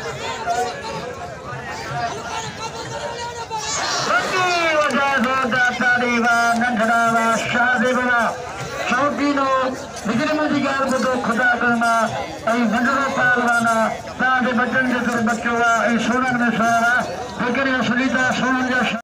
खुदा करना मंजरो पालवाना बचन जो बच्चों सोनन में सोना लेकिन असली सोन